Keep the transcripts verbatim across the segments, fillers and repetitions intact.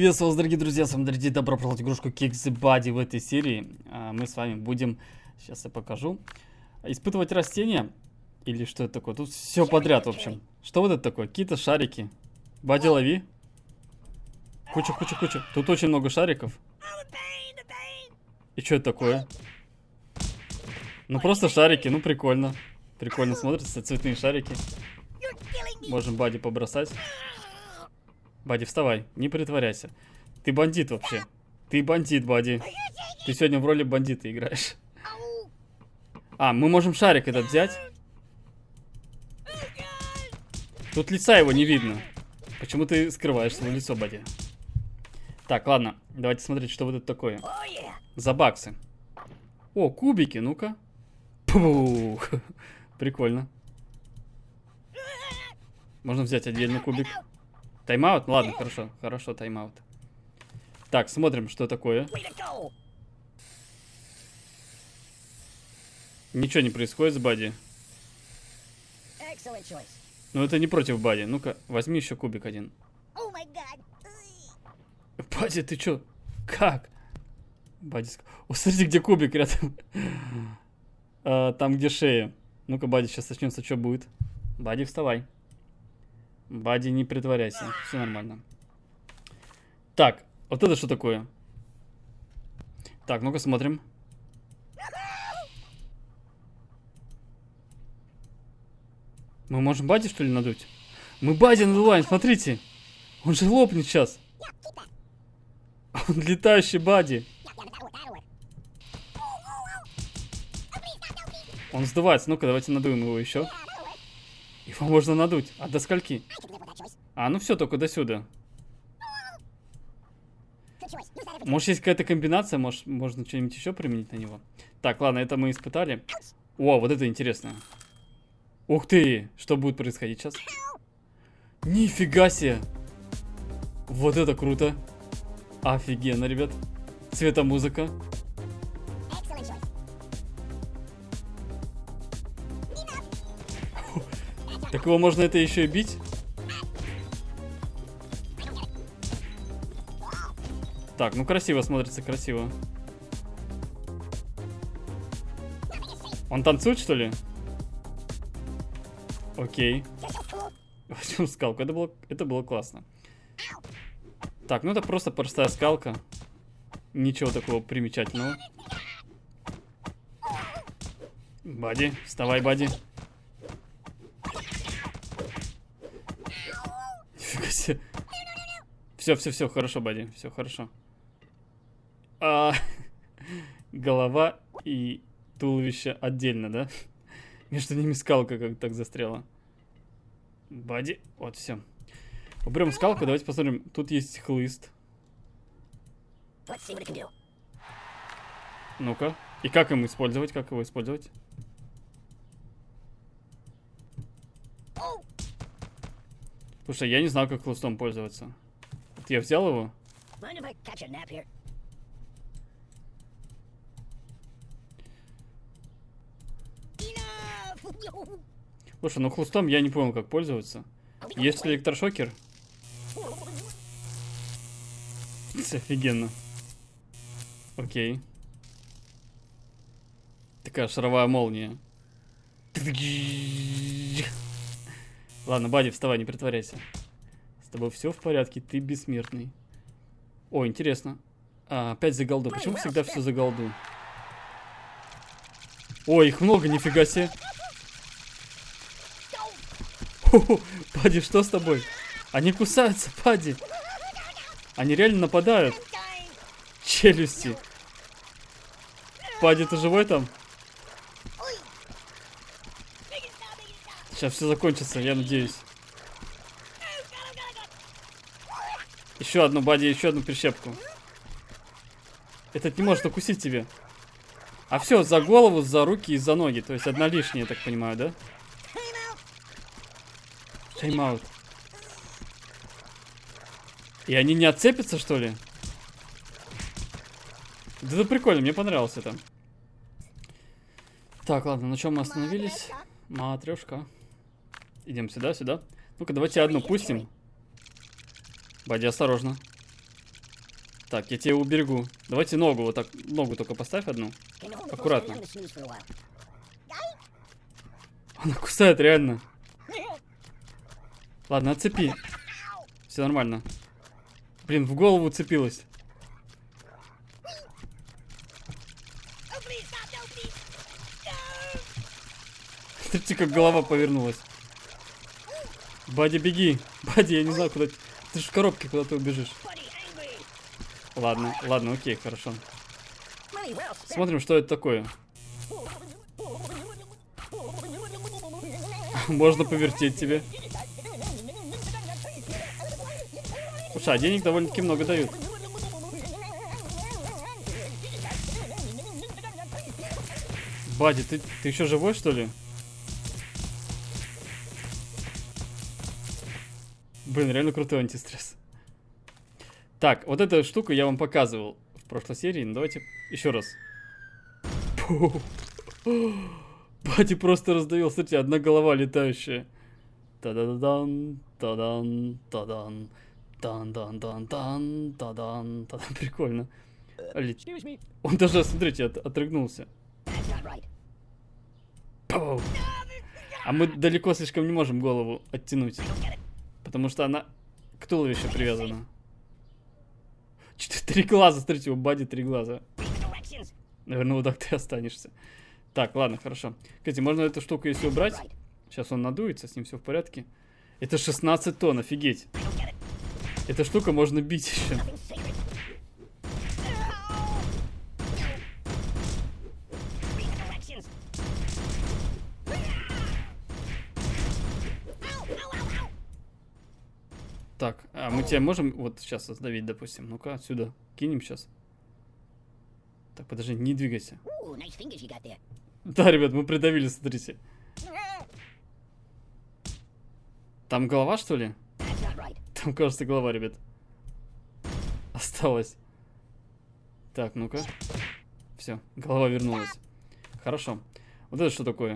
Приветствую вас, дорогие друзья, с вами дорогие, добро пожаловать в игрушку Kick the Buddy. В этой серии а, мы с вами будем, сейчас я покажу, испытывать растения. Или что это такое? Тут все подряд, в общем. Что вот это такое? Какие-то шарики. Бадди, лови. Куча, куча, куча. Тут очень много шариков. И что это такое? Ну просто шарики, ну прикольно. Прикольно смотрятся, цветные шарики. Можем Бадди побросать. Бадди, вставай, не притворяйся. Ты бандит вообще. Ты бандит, Бадди. Ты сегодня в роли бандита играешь. А, мы можем шарик этот взять. Тут лица его не видно. Почему ты скрываешь свое лицо, Бадди? Так, ладно, давайте смотреть, что вот это такое. За баксы. О, кубики, ну-ка. Пух. Прикольно. Можно взять отдельный кубик. Тайм-аут? Ладно, хорошо, хорошо, тайм-аут. Так, смотрим, что такое. Ничего не происходит с Бадди. Ну это не против Бадди. Ну-ка, возьми еще кубик один. Бадди, ты чё? Как? Бадди... О, смотрите, где кубик рядом. а, там, где шея. Ну-ка, Бадди, сейчас начнется, что будет. Бадди, вставай. Бадди, не притворяйся. Все нормально. Так, вот это что такое? Так, ну-ка смотрим. Мы можем Бадди, что ли, надуть? Мы Бадди надуваем, смотрите. Он же лопнет сейчас. Он летающий Бадди. Он сдувается. Ну-ка, давайте надуем его еще. Его можно надуть. А до скольки? А, ну все, только до сюда. Может, есть какая-то комбинация? Может, можно что-нибудь еще применить на него? Так, ладно, это мы испытали. О, вот это интересно. Ух ты! Что будет происходить сейчас? Нифига себе! Вот это круто! Офигенно, ребят. Цветомузыка. Так его можно это еще и бить? Так, ну красиво смотрится, красиво. Он танцует, что ли? Окей. Возьмем скалку. Это было, это было классно. Так, ну это просто простая скалка. Ничего такого примечательного. Бадди, вставай, Бадди. Нифига себе. Все, все, все, хорошо, Бадди, все хорошо. А, голова и туловище отдельно, да? Между ними скалка как так застряла. Бадди, вот, все. Уберем скалку, давайте посмотрим. Тут есть хлыст. Ну-ка. И как им использовать? Как его использовать? Слушай, я не знаю, как хлыстом пользоваться. Вот я взял его. Слушай, ну хлыстом я не понял, как пользоваться. Есть ли электрошокер? Офигенно. Окей. Такая шаровая молния. Ладно, Бадди, вставай, не притворяйся. С тобой все в порядке, ты бессмертный. О, интересно. А, опять за голду. Почему всегда все за голду? Ой, их много, нифига себе. Хо-хо, Бадди, что с тобой? Они кусаются, Бадди. Они реально нападают. Челюсти. Бадди, ты живой там? Сейчас все закончится, я надеюсь. Еще одну, Бадди, еще одну прищепку. Этот не может укусить тебе. А все, за голову, за руки и за ноги. То есть одна лишняя, я так понимаю, да? Тайм-аут. И они не отцепятся, что ли? Да это прикольно, мне понравилось это. Так, ладно, на чем мы остановились? Матрешка. Идем сюда, сюда. Ну-ка, давайте одну пустим. Бадди, осторожно. Так, я тебя уберегу. Давайте ногу, вот так, ногу только поставь одну. Аккуратно. Она кусает, реально. Ладно, отцепи. Все нормально. Блин, в голову уцепилась. Смотрите, как голова повернулась. Бадди, беги. Бадди, я не знаю, куда... Ты же в коробке, куда ты убежишь. Ладно, ладно, окей, хорошо. Смотрим, что это такое. Можно повертеть тебе. Слушай, а денег довольно-таки много дают. Бадди, ты, ты еще живой, что ли? Блин, реально крутой антистресс. Так, вот эту штуку я вам показывал в прошлой серии. Ну, давайте еще раз. Бадди просто раздавил. Смотрите, одна голова летающая. Та-да-дан, та-дан, та-дан. Дан-дан-дан-дан, та-дан, та-дан. Прикольно. Он даже, смотрите, от, отрыгнулся. А мы далеко слишком не можем голову оттянуть. Потому что она к туловищу привязана. Три глаза, смотрите, у Бадди три глаза. Наверное, вот так ты останешься. Так, ладно, хорошо. Кстати, можно эту штуку, если убрать. Сейчас он надуется, с ним все в порядке. Это шестнадцать тонн, офигеть. Эта штука можно бить еще. Так, а мы тебя можем вот сейчас сдавить, допустим. Ну-ка, отсюда кинем сейчас. Так, подожди, не двигайся. Да, ребят, мы придавили, смотрите. Там голова, что ли? Там, кажется, голова, ребят. Осталось. Так, ну-ка. Все, голова вернулась. Хорошо. Вот это что такое?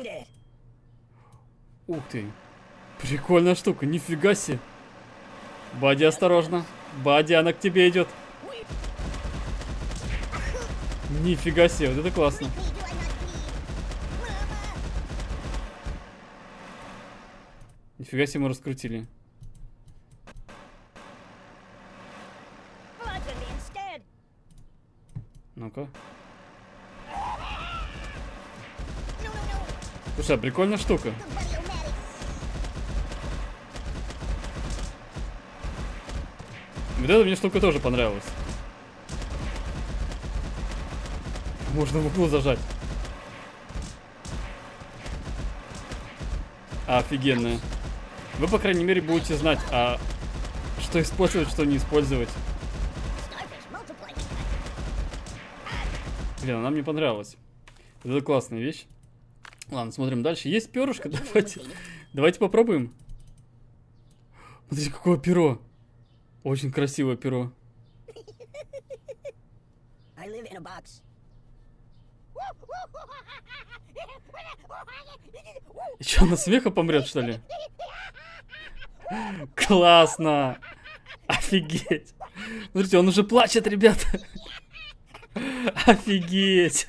Ух ты. Прикольная штука, нифига себе. Бадди, осторожно. Бадди, она к тебе идет. Нифига себе, вот это классно. Нифига себе мы раскрутили. Ну-ка. Слушай, а прикольная штука. Вот эта мне штука тоже понравилась. Можно в углу зажать. Офигенная. Вы, по крайней мере, будете знать, а что использовать, что не использовать. Блин, она мне понравилась. Это классная вещь. Ладно, смотрим дальше. Есть перышко? Давайте, давайте попробуем. Смотрите, какое перо. Очень красивое перо. И что, она смеха помрет, что ли? Классно! Офигеть! Смотрите, он уже плачет, ребята! Офигеть!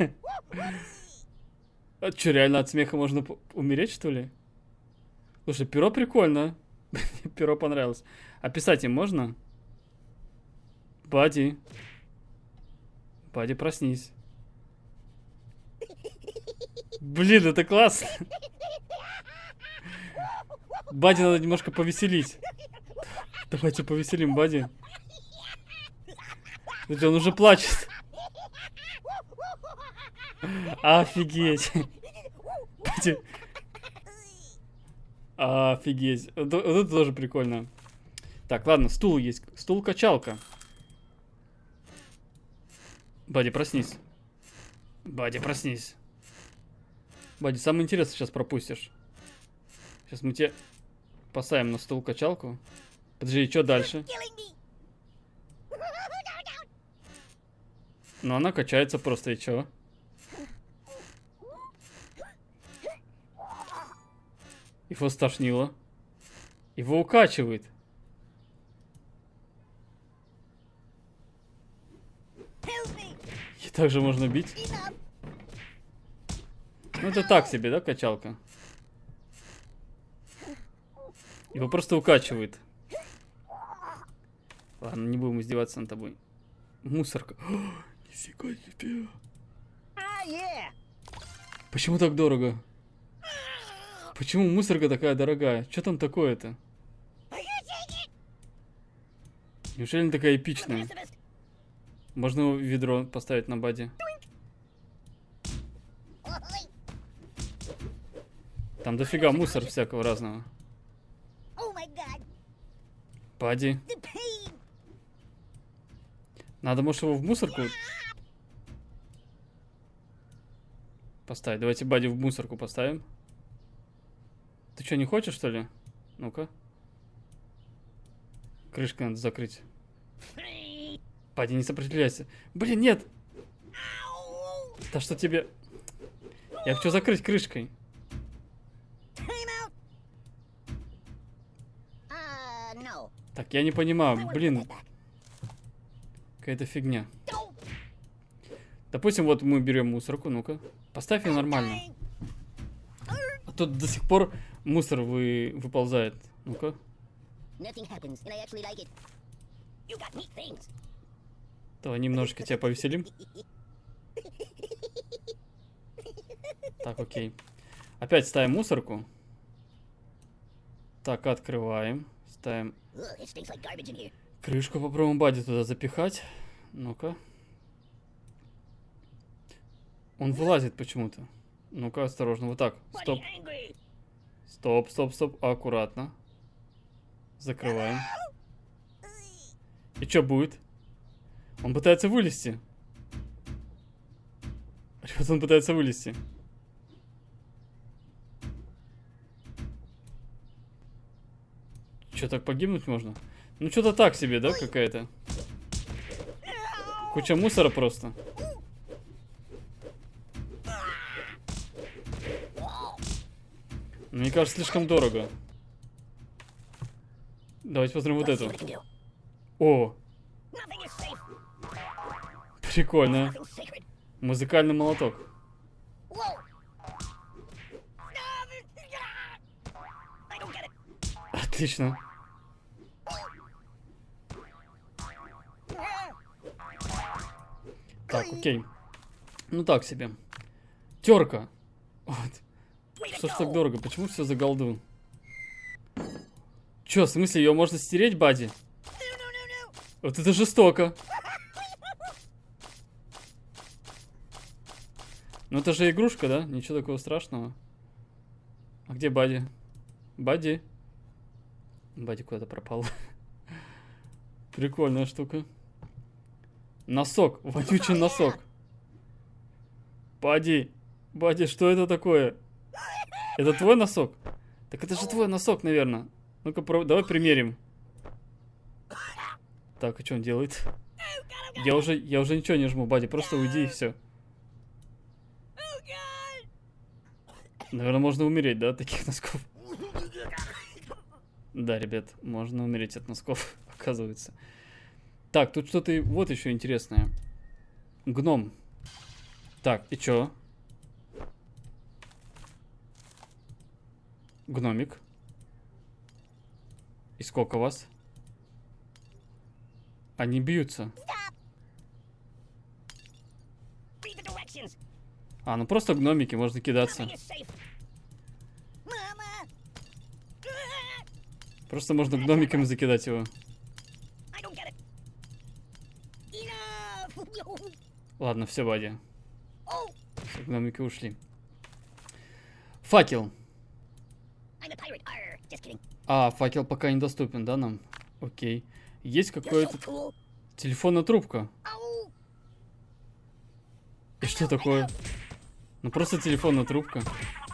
А что, реально от смеха можно умереть, что ли? Слушай, перо прикольно. Перо понравилось. А писать им можно? Бадди. Бадди, проснись. Блин, это классно. Бадди надо немножко повеселить. Давайте повеселим Бадди. Смотрите, он уже плачет. Офигеть. Бадди. Офигеть. Вот это тоже прикольно. Так, ладно, стул есть. Стул-качалка. Бадди, проснись. Бадди, проснись. Бадди, самое интересное сейчас пропустишь. Сейчас мы тебе поставим на стул-качалку. Подожди, что дальше? Ну, она качается просто, и чё? Его стошнило. Его укачивает. Также можно бить. Ну это так себе, да, качалка? Его просто укачивает. Ладно, не будем издеваться над тобой. Мусорка. Нифига себе. Почему так дорого? Почему мусорка такая дорогая? Что там такое-то? Неужели она такая эпичная? Можно ведро поставить на баде. Там дофига мусор всякого разного. Бади. Надо, может, его в мусорку поставить. Давайте Бади в мусорку поставим. Ты что, не хочешь, что ли? Ну-ка. Крышкой надо закрыть. Бади, не сопротивляйся. Блин, нет! Да что тебе... Я хочу закрыть крышкой. Так, я не понимаю. Блин. Какая-то фигня. Допустим, вот мы берем мусорку. Ну-ка. Поставь ее нормально. А тут до сих пор мусор вы... выползает. Ну-ка. Давай немножечко тебя повеселим. Так, окей. Опять ставим мусорку. Так, открываем. Ставим крышку, попробуем Бади туда запихать. Ну-ка. Он вылазит почему-то. Ну-ка, осторожно, вот так. Стоп. Стоп, стоп, стоп. Аккуратно. Закрываем. И что будет? Он пытается вылезти. Ребят, он пытается вылезти. Что, так погибнуть можно? Ну, что-то так себе, да, какая-то? Куча мусора просто. Мне кажется, слишком дорого. Давайте посмотрим вот эту. О! Прикольно. Музыкальный молоток. Отлично. Так, окей. Ну так себе. Терка. Вот. Что ж так дорого? Почему все за голду? Че, в смысле, ее можно стереть, Бади? Вот это жестоко. Ну это же игрушка, да? Ничего такого страшного. А где Бади? Бади? Бади куда-то пропал. Прикольная штука. Носок. Вонючий носок. Бади. Бади, что это такое? Это твой носок? Так это же твой носок, наверное. Ну-ка, давай примерим. Так, а что он делает? Я уже, я уже ничего не жму, Бади, просто уйди и все. Наверное, можно умереть, да, от таких носков? Да, ребят, можно умереть от носков, оказывается. Так, тут что-то вот еще интересное. Гном. Так, и чё? Гномик. И сколько вас? Они бьются. А, ну просто гномики, можно кидаться. Просто можно гномиками закидать его. Ладно, все, Бади. Все, гномики ушли. Факел. А, факел пока недоступен, да, нам? Окей. Есть какое-то... Телефонная трубка. И что такое? Ну просто телефонная трубка.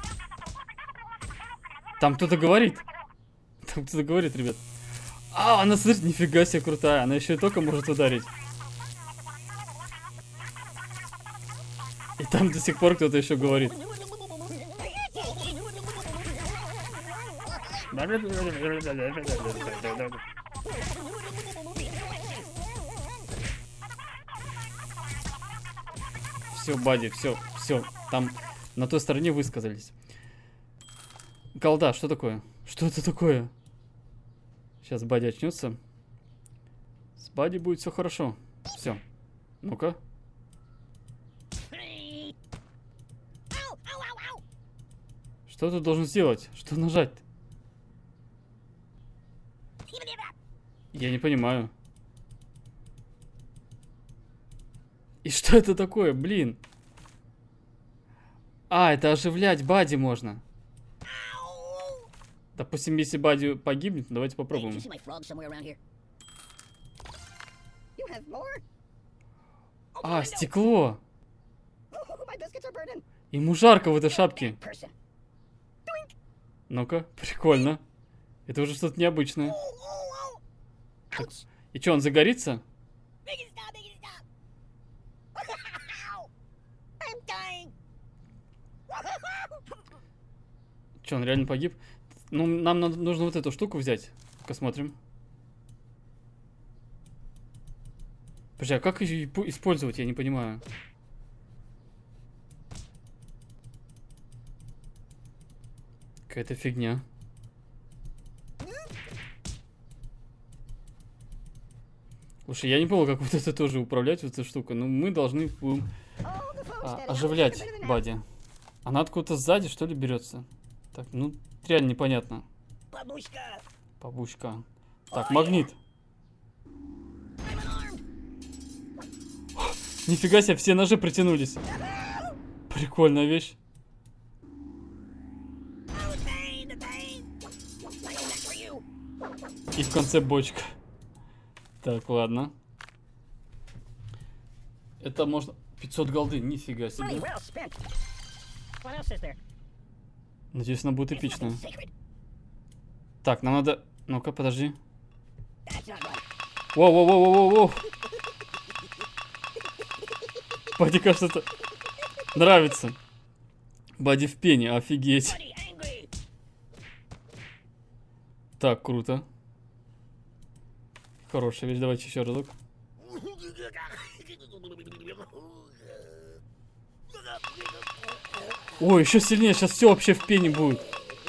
Там кто-то говорит. Там кто-то говорит, ребят. А, она, смотрите, нифига себе крутая. Она еще и только может ударить. И там до сих пор кто-то еще говорит. все, Бадди, все, все. Там на той стороне высказались. Голда, что такое? Что это такое? Сейчас Бадди очнется. С Бадди будет все хорошо. Все. Ну-ка. Что ты должен сделать? Что нажать? Я не понимаю. И что это такое, блин? А, это оживлять Бадди можно. Допустим, если Бадди погибнет, давайте попробуем. А, стекло. Ему жарко в этой шапке. Ну-ка, прикольно. Это уже что-то необычное. Так, и что, он загорится? Че, он реально погиб? Ну, нам надо, нужно вот эту штуку взять. Посмотрим. Подожди, а как ее использовать, я не понимаю. Какая-то фигня. Слушай, я не понял, как вот это тоже управлять, вот эта штука. Но мы должны будем а, оживлять Бадди. Она откуда-то сзади, что ли, берется? Так, ну, реально непонятно. Бабушка. Бабушка. Так, магнит. Нифига себе, все ножи притянулись. Прикольная вещь. И в конце бочка. Так, ладно. Это можно... пятьсот голды, нифига себе. Надеюсь, она будет эпичная. Так, нам надо... Ну-ка, подожди. Воу-воу-воу-воу-воу. Бадди, кажется, это нравится. Бадди в пене, офигеть. Так, круто. Хорошая вещь, давайте еще разок. Ой, еще сильнее, сейчас все вообще в пене будет.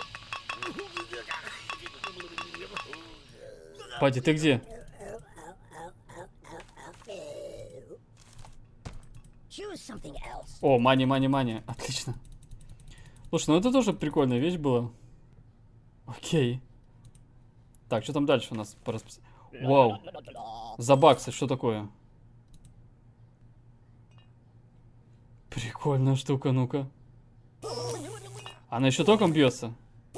Бадди, ты где? О, мани, мани, мани. Отлично. Слушай, ну это тоже прикольная вещь была. Окей. Так, что там дальше у нас по расписанию? Вау. За баксы, что такое? Прикольная штука, ну-ка. Она еще током бьется?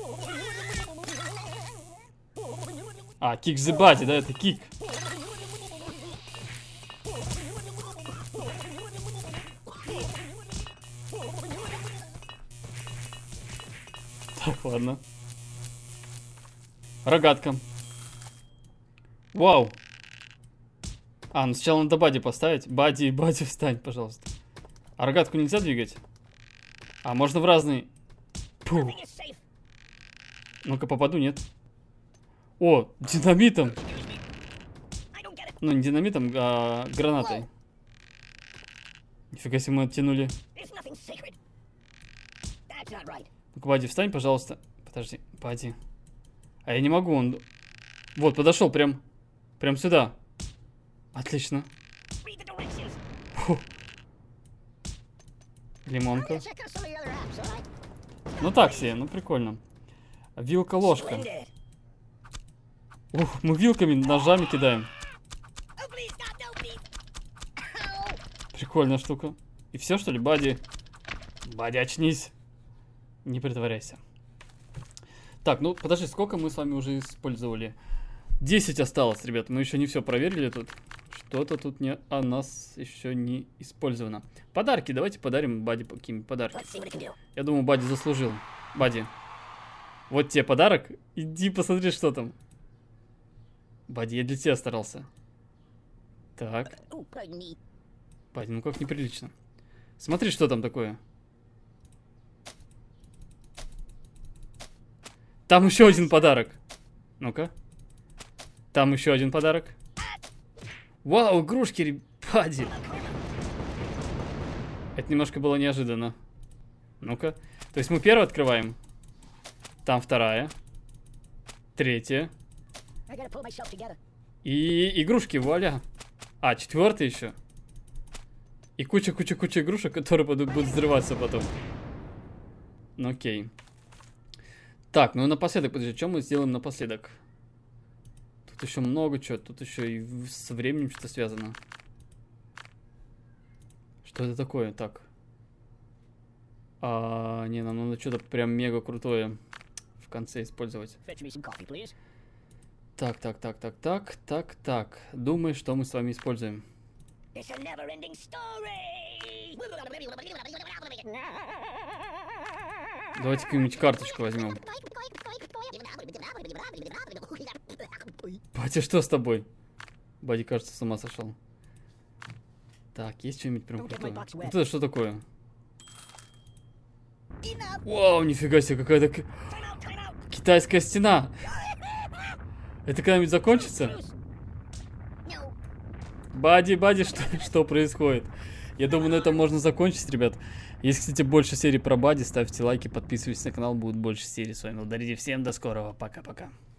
А, кик the body, да, это кик. Так, ладно. Рогатка. Вау. А, ну сначала надо Бадди поставить. Бадди, Бадди, встань, пожалуйста. А рогатку нельзя двигать? А, можно в разные... Ну-ка, попаду, нет? О, динамитом. Ну, не динамитом, а гранатой. Нифига себе, мы оттянули. Ну-ка, Бадди, встань, пожалуйста. Подожди, Бадди. А я не могу, он... Вот, подошел прям... Прям сюда. Отлично. Фу. Лимонка. Ну так себе, ну прикольно. Вилка-ложка. Ух, мы вилками, ножами кидаем. Прикольная штука. И все, что ли, Бадди? Бадди, очнись. Не притворяйся. Так, ну подожди, сколько мы с вами уже использовали? десять осталось, ребят. Мы еще не все проверили тут. Что-то тут не о нас еще не использовано. Подарки. Давайте подарим Бадди какие-нибудь подарки. Я думаю, Бадди заслужил. Бадди. Вот тебе подарок. Иди посмотри, что там. Бадди, я для тебя старался. Так. Бадди, ну как неприлично. Смотри, что там такое. Там еще один подарок. Ну-ка. Там еще один подарок. Вау, игрушки, Бадди. Это немножко было неожиданно. Ну-ка. То есть мы первую открываем. Там вторая. Третья. И игрушки, вуаля. А, четвертая еще. И куча-куча-куча игрушек, которые будут, будут взрываться потом. Ну окей. Так, ну напоследок, подожди, что мы сделаем напоследок? Тут еще много чего, тут еще и со временем что-то связано. Что это такое? Так. А, не, нам надо что-то прям мега крутое в конце использовать. Так, так, так, так, так, так, так. Думаю, что мы с вами используем. Давайте какую-нибудь карточку возьмем. Батя, что с тобой? Бади, кажется, с ума сошел. Так, есть что-нибудь прям крутое? Вот это что такое? Вау, нифига себе, какая-то китайская стена. Это когда-нибудь закончится? Бади, Бади, что, что происходит? Я думаю, на этом можно закончить, ребят. Если хотите больше серий про Бади, ставьте лайки, подписывайтесь на канал, будет больше серий. С вами был Дариди, всем до скорого, пока-пока.